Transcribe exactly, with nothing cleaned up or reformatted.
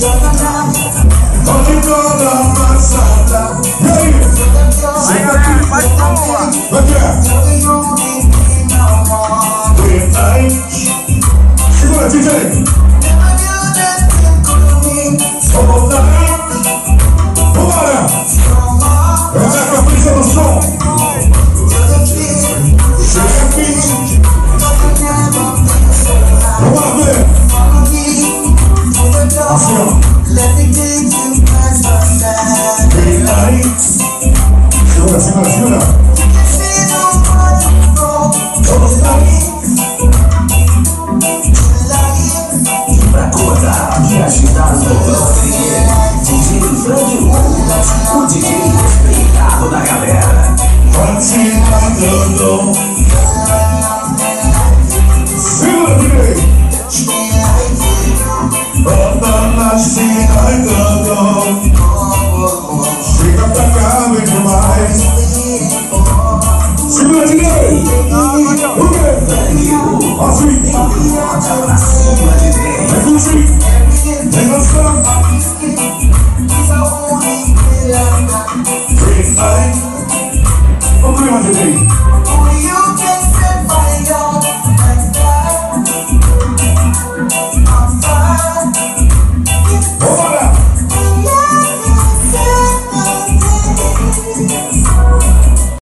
Onde toda passada. E aí? Aí galera, faz boa. Aqui é. Segura, D J. Vamos voltar. Vambora. Essa é a Brisa Do Som. Chefe. Vamos lá ver. Assim, ó. Segura, segura, segura. Pra acordar e agitar no REGGAE, D J o D J respeitado da galera. Pode se matando. Segura, D J. Bota na cena cantando. Chega pra cá, vem demais. Segura, D J. O quê? Assim. Pra cima de dentro. Vem curtir. Vem dançar. Vem aí. O clima, D J.